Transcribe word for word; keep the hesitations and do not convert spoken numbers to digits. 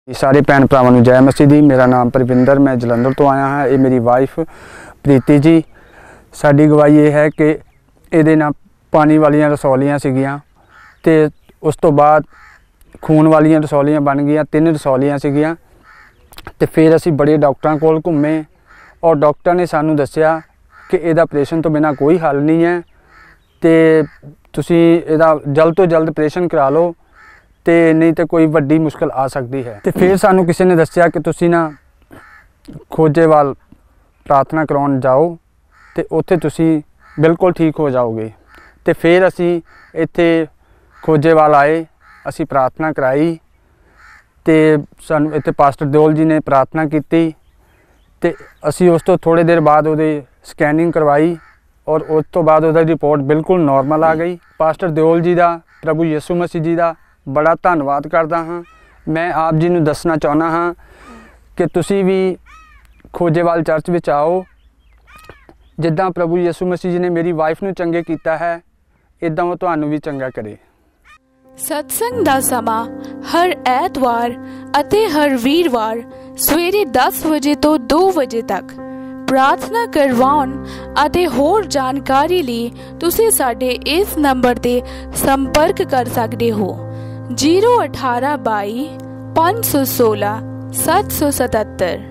सारे भैन भरावां नूं जय मसीह दी। मेरा नाम परविंदर, मैं जलंधर तो आया हाँ। ये मेरी वाइफ प्रीति जी। साडी गवाही ये है कि इहदे नाल पानी वालियां रसौलियां सीगियां ते उस तो बाद खून वालियां रसौलियां बन गईयां, तीन रसौलियां सीगियां ते फिर असीं बड़े डॉक्टरां कोल घुम्मे और डॉक्टर ने सानूं दस्सिया कि इहदा ऑपरेशन तो बिना कोई हल नहीं है ते तुसीं इहदा जल्द तो जल्द ऑपरेशन करा लो ते नहीं तो कोई वड्डी मुश्किल आ सकती है। तो फिर सानू किसी ने दस्सिया कि तुसी ना खोजेवाल प्रार्थना कराउण जाओ तो उत्थे तुसी बिल्कुल ठीक हो जाओगे। तो फिर असी इत्थे खोजेवाल आए, असी प्रार्थना कराई तो सानू इत्थे पास्टर दिओल जी ने प्रार्थना की ते असी उस तो थोड़े देर बाद उहदी स्कैनिंग करवाई और उस तो बाद उहदी रिपोर्ट बिल्कुल नॉर्मल आ गई। पास्टर दिओल जी दा, प्रभु यीशु मसीह जी दा बड़ा धन्नवाद करदा हाँ। मैं आप जी नूं दसना चाहुंदा हाँ कि तुसी भी खोजेवाल चर्च विच आओ। जिद्दां प्रभु यीशु मसीह जी ने मेरी वाइफ नूं चंगे कीता है, इदां वो तुहानूं भी चंगा करे। सत्संग दा समा हर ऐतवार ਅਤੇ हर वीरवार सवेरे दस ਵਜੇ ਤੋਂ ਦੋ ਵਜੇ तक। प्रार्थना करवाउण ਅਤੇ ਹੋਰ ਜਾਣਕਾਰੀ ਲਈ ਤੁਸੀਂ ਸਾਡੇ ਇਸ ਨੰਬਰ ਤੇ ਸੰਪਰਕ ਕਰ ਸਕਦੇ ਹੋ जीरो अठारह बाई पाँच सौ सोलह सात सौ सतहत्तर।